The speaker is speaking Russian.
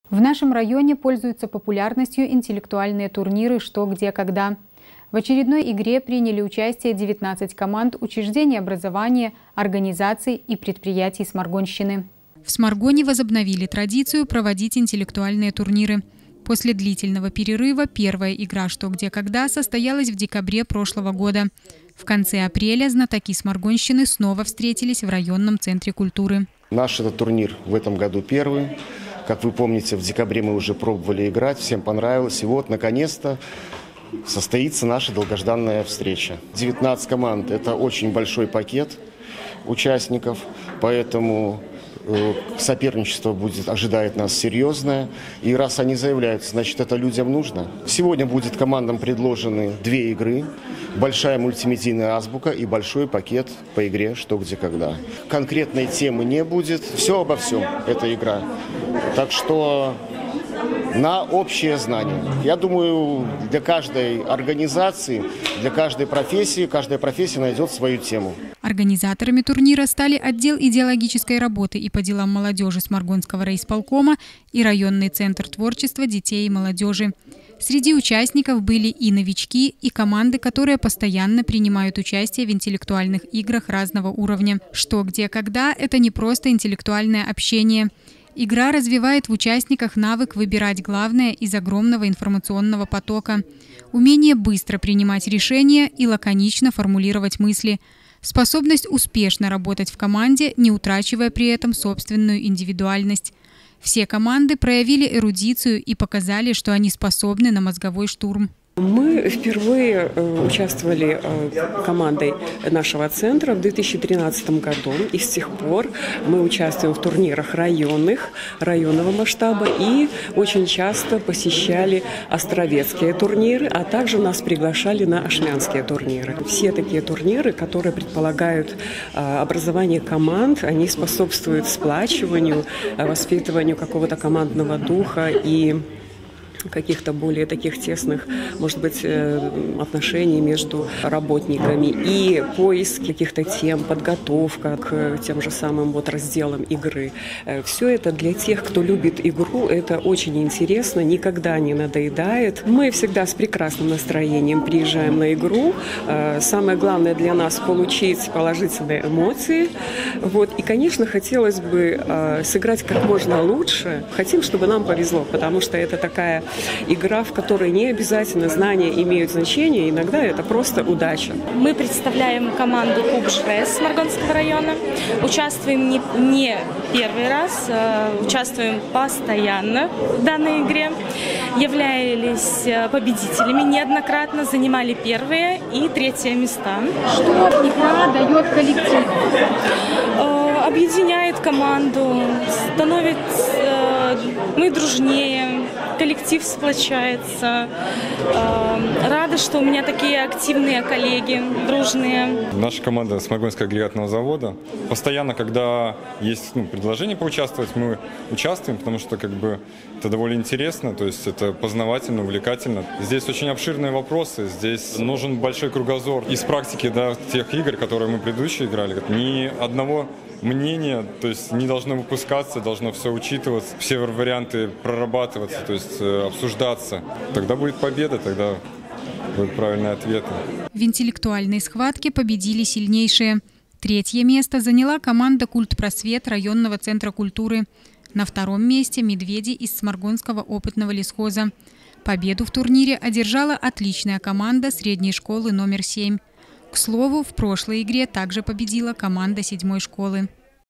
В нашем районе пользуются популярностью интеллектуальные турниры «Что, где, когда». В очередной игре приняли участие 19 команд учреждений образования, организаций и предприятий Сморгонщины. В Сморгоне возобновили традицию проводить интеллектуальные турниры. После длительного перерыва первая игра «Что, где, когда» состоялась в декабре прошлого года. В конце апреля знатоки Сморгонщины снова встретились в районном центре культуры. Наш этот турнир в этом году первый. Как вы помните, в декабре мы уже пробовали играть, всем понравилось. И вот, наконец-то, состоится наша долгожданная встреча. 19 команд – это очень большой пакет участников, поэтому соперничество ожидает нас серьезное. И раз они заявляются, значит, это людям нужно. Сегодня будет командам предложены 2 игры. Большая мультимедийная азбука и большой пакет по игре «Что, где, когда». Конкретной темы не будет. Все обо всем эта игра. Так что на общее знание. Я думаю, для каждой организации, для каждая профессия найдет свою тему. Организаторами турнира стали отдел идеологической работы и по делам молодежи Сморгонского райисполкома и районный центр творчества детей и молодежи. Среди участников были и новички, и команды, которые постоянно принимают участие в интеллектуальных играх разного уровня. «Что, где, когда» – это не просто интеллектуальное общение. Игра развивает в участниках навык выбирать главное из огромного информационного потока, умение быстро принимать решения и лаконично формулировать мысли, способность успешно работать в команде, не утрачивая при этом собственную индивидуальность. Все команды проявили эрудицию и показали, что они способны на мозговой штурм. Мы впервые участвовали командой нашего центра в 2013 году, и с тех пор мы участвуем в турнирах районного масштаба и очень часто посещали островецкие турниры, а также нас приглашали на ашмянские турниры. Все такие турниры, которые предполагают образование команд, они способствуют сплачиванию, воспитыванию какого-то командного духа и каких-то более таких тесных, может быть, отношений между работниками, и поиск каких-то тем, подготовка к тем же самым разделам игры. Все это для тех, кто любит игру, это очень интересно, никогда не надоедает. Мы всегда с прекрасным настроением приезжаем на игру. Самое главное для нас – получить положительные эмоции. И, конечно, хотелось бы сыграть как можно лучше. Хотим, чтобы нам повезло, потому что это такая игра, в которой не обязательно знания имеют значение, иногда это просто удача. Мы представляем команду «Клуб ЖРЭС» Сморгонского района. Участвуем не первый раз, участвуем постоянно в данной игре. Являлись победителями неоднократно, занимали 1-е и 3-е места. Что игра дает коллективу? Объединяет команду, становится мы дружнее, коллектив сплочается. Рада, что у меня такие активные коллеги, дружные. Наша команда Сморгонского агрегатного завода. Постоянно, когда есть предложение поучаствовать, мы участвуем, потому что это довольно интересно, то есть это познавательно, увлекательно. Здесь очень обширные вопросы, здесь нужен большой кругозор. Из практики тех игр, которые мы предыдущие играли, ни одного мнения, то есть не должно выпускаться, должно все учитываться, все варианты прорабатываться, то есть обсуждаться. Тогда будет победа, тогда будут правильные ответы. В интеллектуальной схватке победили сильнейшие. 3-е место заняла команда «Культпросвет» районного центра культуры. На 2-м месте «Медведи» из Сморгонского опытного лесхоза. Победу в турнире одержала отличная команда средней школы номер 7. К слову, в прошлой игре также победила команда 7-й школы.